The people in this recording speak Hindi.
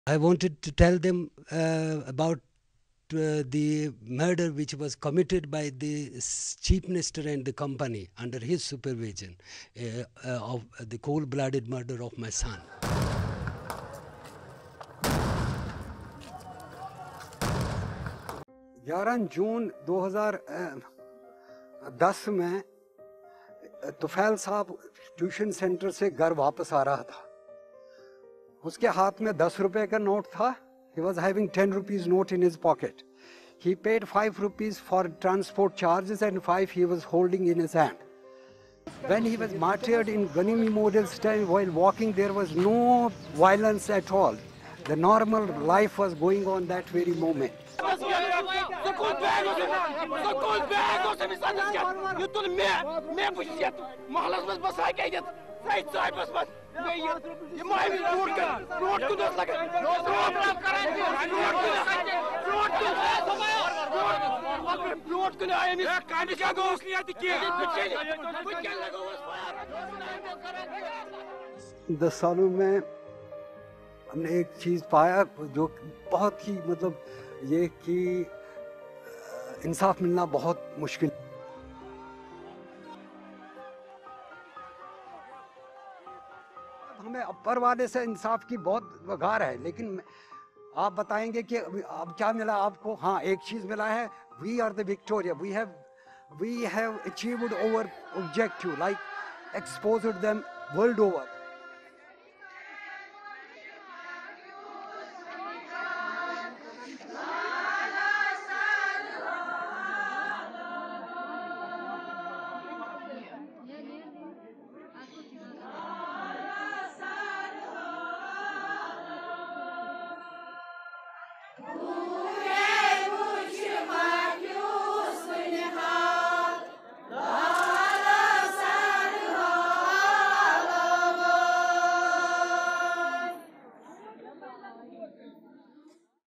I wanted to tell them about the murder which was committed by the chief minister and the company under his supervision of the cold-blooded murder of my son. 11 जून 2010 में तुफैल साहब ट्यूशन सेंटर से घर वापस आ रहा था। उसके हाथ में 10 रुपए का नोट था। He was having 10 rupees note in his pocket. He paid 5 rupees for transport charges and 5 he was holding in his hand. When he was martyred in Ghani Memorial Stand while walking, there was no violence at all. The normal life was going on that very moment. दस सालों में हमने एक चीज़ पाया जो बहुत ही मतलब ये कि इंसाफ मिलना बहुत मुश्किल। हमें ऊपर वाले से इंसाफ की बहुत वगार है, लेकिन आप बताएंगे कि अब क्या मिला आपको? हाँ, एक चीज़ मिला है, we are the victorious, we have achieved over objective, like exposed them world over.